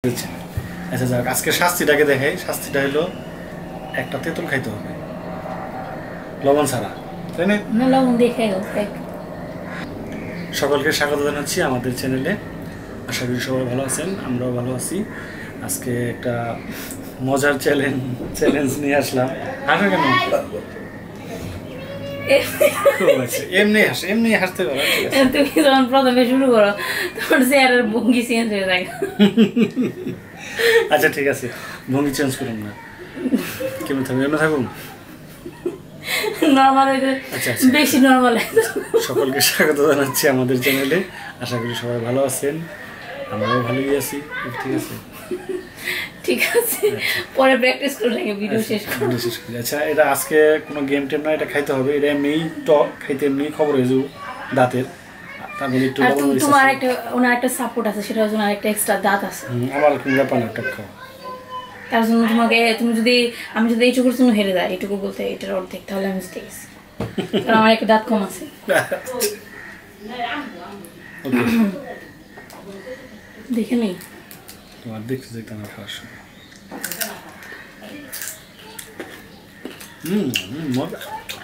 আচ্ছা যাক, আজকে শাস্তিটাকে দেখাই। শাস্তিটা হলো একটা তেঁতুল খাইতে হবে লবণ ছাড়া, তাই না? লবণ দিয়ে খাই। সকলকে স্বাগত জানাচ্ছি আমাদের চ্যানেলে। আশা করি সবাই ভালো আছেন, আমরাও ভালো আছি। আজকে একটা মজার চ্যালেঞ্জ নিয়ে আসলাম। হাসো কেন? এমনি হাসতে পারো। তুমি যখন প্রথমে শুরু করো তোমার চেয়ারের ভঙ্গি চেঞ্জ হয়ে যায়। আচ্ছা ঠিক আছে, ভঙ্গি চেঞ্জ করুন না। কেমন থাকবে? এমনি থাকুন, নর্মাল হইতে বেশি নর্মাল। সকলকে স্বাগত জানাচ্ছি আমাদের চ্যানেলে। আশা করি সবাই ভালো আছেন, আমরাও ভালোই আছি। ঠিক আছে, ঠিক আছে, পরে প্র্যাকটিস করে লাগে ভিডিও শেষ করি। আচ্ছা, এটা আজকে কোনো গেম টেম না, এটা খাইতে হবে। এটা এমনিই টক খাইতে, এমনি খবর হয়ে যাবো দাঁতের। তার মধ্যে একটু তোমার একটা ওনার একটা সাপোর্ট আছে, সেটার জন্য আরেকটা এক্সট্রা দাঁত আছে। আমার কোনো ব্যাপার না, টক খাওয়া। তার জন্য আমি যদি এইটুকুর জন্য হেরে যাই, এইটুকু বলতে এটার অর্ধেক, তাহলে আমি জিতে গেছি, কারণ আমার একটা দাঁত কম আছে। দেখে নেই তোমার দেখতে দেখতে আমার খাওয়ার সময় মজা।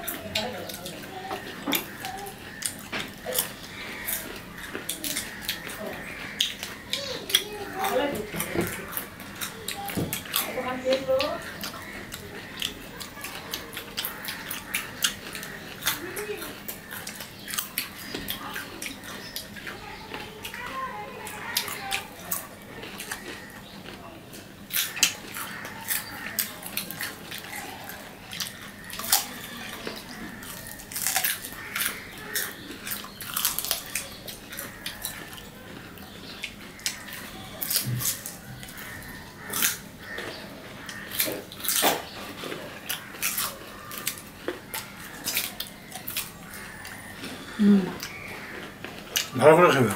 ভালো করে খাবে।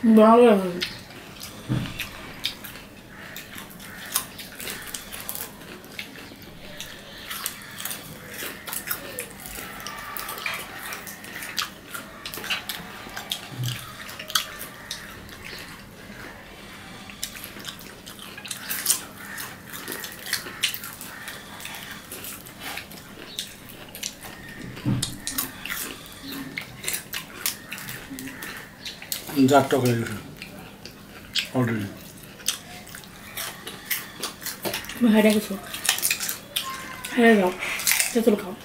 জারটা হয়ে গেছে অলরেডি। হেরে গেছো, হেরে যাও, তেঁতুল খাও।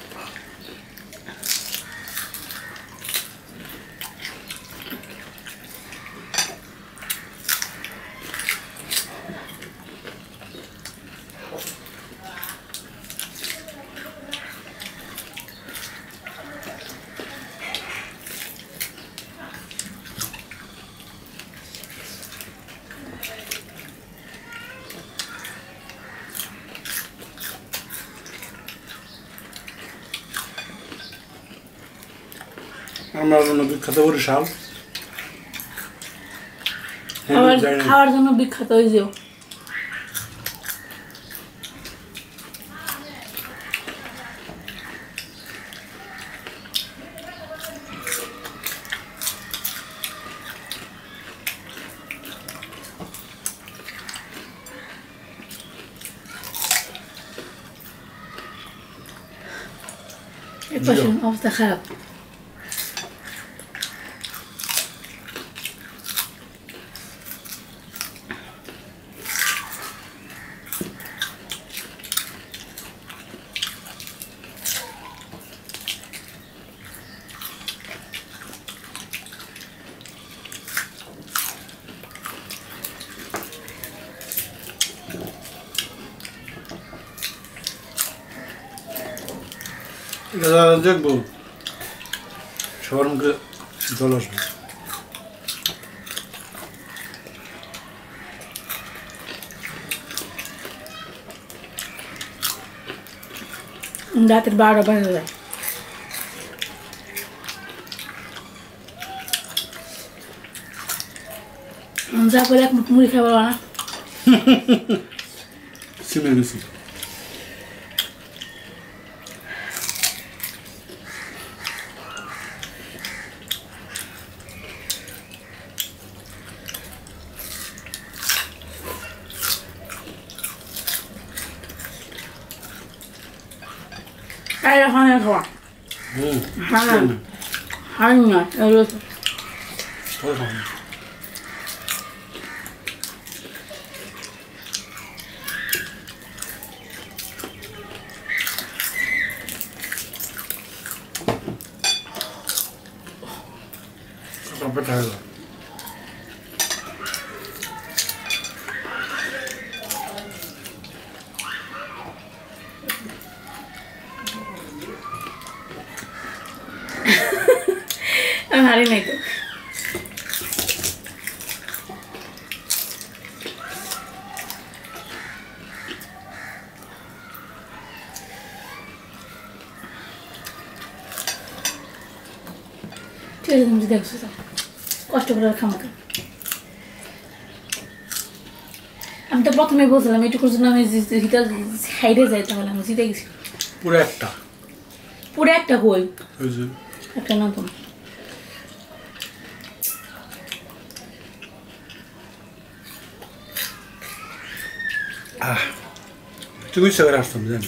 আমার জন্য বিখ্যাত বরিশাল, খাওয়ার জন্য বিখ্যাত ওই যে অবস্থা খারাপ। দেখবো সবার মুখে জল আসবে। রাতের 12টা বাজে যায়। যা বলে এক মুড়ি খাবো না, সিমে গেছি। এই ওখানে খাওয়া হ্যাঁ হাই না এগুলো Sampai tahu. আমি হারি নাই তো ঠিক আছে তুমি দেখছো তো কষ্ট করে খামাকে আমি তো প্রথমে বলছিলাম এইটুকুর জন্য আমি হাইডে যাই তাহলে আমি জিতে গেছি পুরো একটা কই একটা না তো তুমি সেখানে আসতাম জানি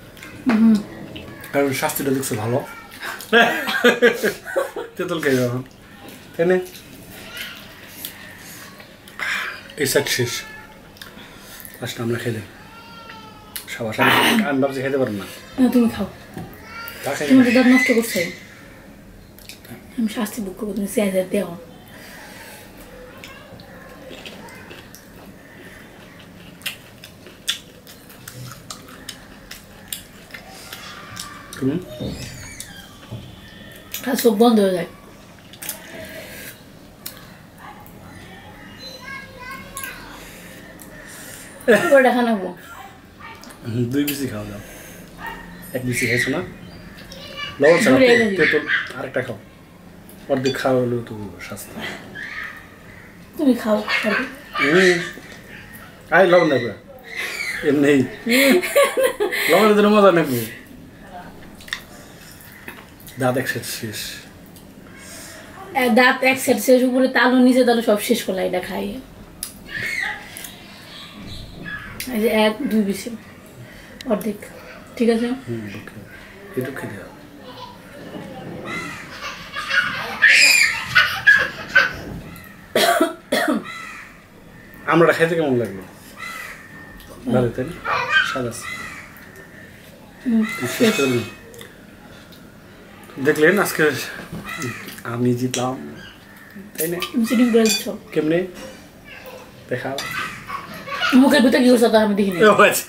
কারণ শাস্তিটা দেখছো ভালো তেঁতুল খেয়ে যাবো তাই না এই সাইড শেষ আসলে আমরা খেলে সবার সাথে আমি ভাবছি খেতে পারবো না তুমি খাও তুমি তো দাঁত নষ্ট করছো আমি শাস্তি বুক করবো তুমি চেয়ার দেওয়া চোখ বন্ধ হয়ে যায় দেখা নেবো 2 বিসি খাওয়া দাও 1 বিসি খেয়েছো না লবণ ছাড়া তেঁতুল আরেকটা খাও অর্ধেক খাওয়া হলেও তো স্বাস্থ্য তুমি খাও আই লবণ নেবে এমনি লবণের জন্য মজা নেবে দাঁত এক সেট শেষ দাঁত এক সেট শেষ উপরে তালু নিচে তালু সব শেষ করলা এটা খাইয়ে এই যে 1 2 বিসি অর্ধেক ঠিক আছে একটু খেতে দাও আমরা খাইতে কেমন লাগলো ভালো তাই না সাদা দেখলেন আজকে আমি জিতলাম তাই না চিটিং করে দিচ্ছ কেমনে দেখাও মুখের ভিতরে কি করছো তা আমি দেখিনি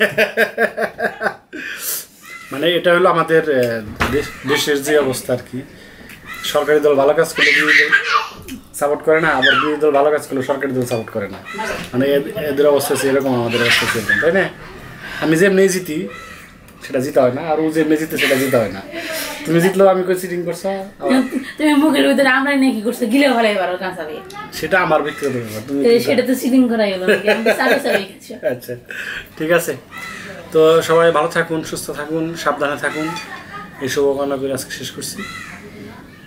মানে এটা হলো আমাদের দেশের যে অবস্থা আর কি সরকারি দল ভালো কাজ করলে বিরোধী দল সাপোর্ট করে না আবার বিরোধী দল ভালো কাজ করলে সরকারি দল সাপোর্ট করে না মানে এদের অবস্থা সেরকম আমাদের অবস্থা সেরকম তাই না আমি যেমনি জিতি সেটা জিতা হয় না আর ও যেমনি জিতে সেটা জিতা হয় না তুমি জিতলেও আমি কই চিটিং করছো তুমি মুখের ভিতরে আমরাই নাকি করছো গিলে ভালাই পারো কাঁচাবে সেটা আমার ব্যক্তিগত ব্যাপার তুমি সেটা তো চিটিং করাই হলো আমি সাথে সাথে খাচ্ছি আচ্ছা ঠিক আছে তো সবাই ভালো থাকুন সুস্থ থাকুন সাবধানে থাকুন এই শুভকামনা করে আজকে শেষ করছি